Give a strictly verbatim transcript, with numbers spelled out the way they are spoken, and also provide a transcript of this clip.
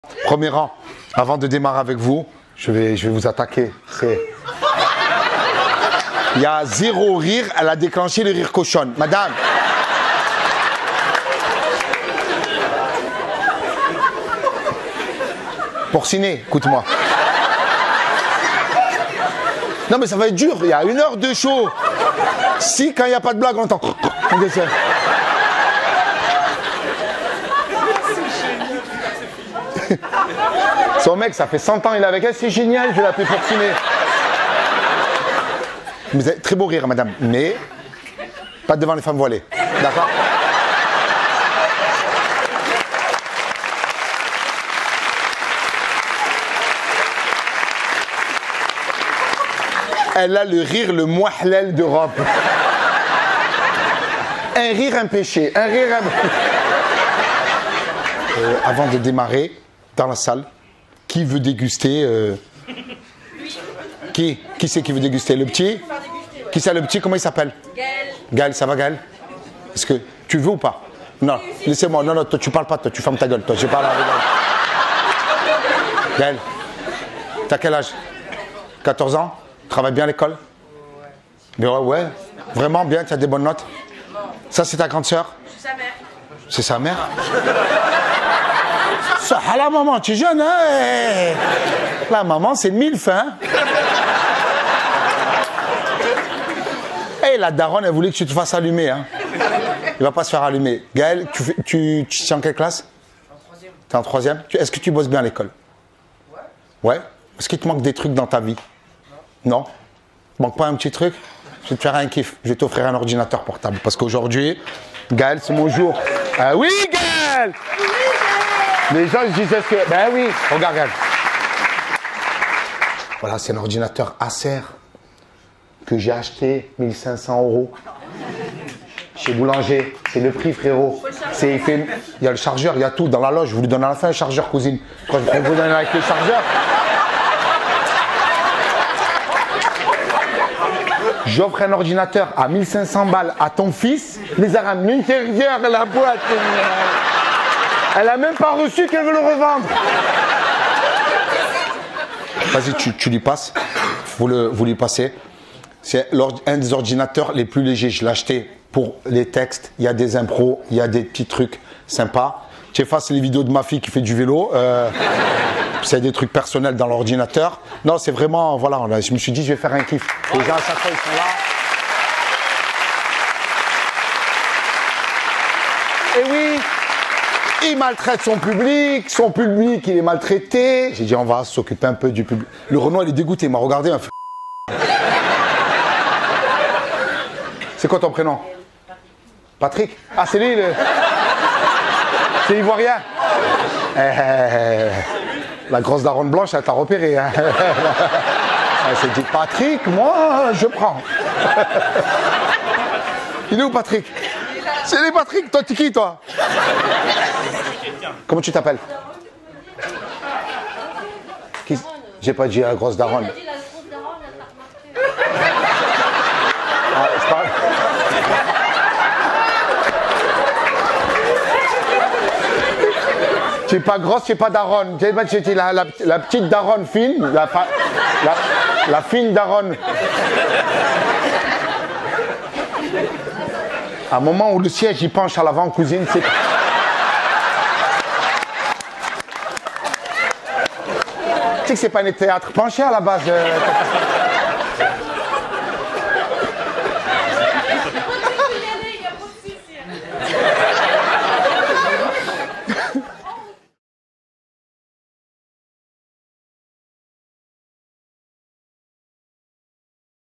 Premier rang, avant de démarrer avec vous, je vais, je vais vous attaquer. Il y a zéro rire, elle a déclenché le rire cochonne. Madame. Porcinet, écoute-moi. Non mais ça va être dur, il y a une heure de show. Si quand il n'y a pas de blague, on entend. Son mec, ça fait cent ans il est avec elle, c'est génial, je vais l'appeler Porcinet. Vous avez très beau rire, madame, mais pas devant les femmes voilées. D'accord? Elle a le rire le moins halal d'Europe. Un rire, un péché. Un rire, un... Euh, avant de démarrer, dans la salle, qui veut déguster euh... Qui Qui c'est qui veut déguster? Le petit? Qui c'est le petit? Comment il s'appelle? Gaël. Gaël, ça va Gaël? Est-ce que tu veux ou pas? Non, laissez-moi. Non, non, toi tu parles pas, toi tu fermes ta gueule. Toi, j'ai pas la Gaël, t'as quel âge? quatorze ans? Travaille bien à l'école? Ouais. Ouais, ouais. Vraiment bien, tu as des bonnes notes? Non. Ça, c'est ta grande sœur? C'est sa mère. C'est sa mère? Ça, ah, la maman, tu es jeune, hein? La maman, c'est mille fins. Et la daronne, elle voulait que tu te fasses allumer, hein? Il va pas se faire allumer. Gaël, tu, fais, tu, tu es en quelle classe? En troisième. T'es en troisième? Est-ce que tu bosses bien à l'école? Ouais. Ouais? Est-ce qu'il te manque des trucs dans ta vie? Non. Il manque pas un petit truc? Je vais te faire un kiff. Je vais t'offrir un ordinateur portable. Parce qu'aujourd'hui, Gaël, c'est mon jour. Ah oui, Gaël! Oui, Gaël! Les gens ils disaient que... Ben oui, regarde, Gaël. Voilà, c'est un ordinateur Acer que j'ai acheté mille cinq cents euros. Chez Boulanger. C'est le prix, frérot. C'est, il, fait, il y a le chargeur, il y a tout. Dans la loge, je vous le donne à la fin, le chargeur, cousine. Quand je vous donne avec le chargeur... J'offre un ordinateur à mille cinq cents balles à ton fils. Les Arabes, l'intérieur de la boîte. Elle a même pas reçu qu'elle veut le revendre. Vas-y, tu, tu lui passes. Vous, le, vous lui passez. C'est un des ordinateurs les plus légers. Je l'ai acheté pour les textes. Il y a des impros, il y a des petits trucs sympas. Tu effaces les vidéos de ma fille qui fait du vélo. Euh, c'est des trucs personnels dans l'ordinateur. Non, c'est vraiment, voilà, on a, je me suis dit, je vais faire un kiff. Les gens, à chaque fois, ils sont là. Et oui, il maltraite son public, son public, il est maltraité. J'ai dit, on va s'occuper un peu du public. Le Renault, il est dégoûté, il m'a regardé, il m'a fait... C'est quoi ton prénom? Patrick? Ah, c'est lui, le... C'est ivoirien. Euh, la grosse daronne blanche, elle t'a repéré. Hein. Elle s'est dit, Patrick, moi, je prends. Il est où, Patrick? C'est lui, Patrick. Toi, t'es qui, toi? Comment tu t'appelles? Qui... J'ai pas dit la grosse daronne. Ah, je parle... Tu n'es pas grosse, tu n'es pas daronne. Tu es la, la, la petite daronne fine, la, la, la fine daronne. À un moment où le siège il penche à l'avant, cousine, c'est... Tu sais que c'est pas un théâtre penché à la base. Euh...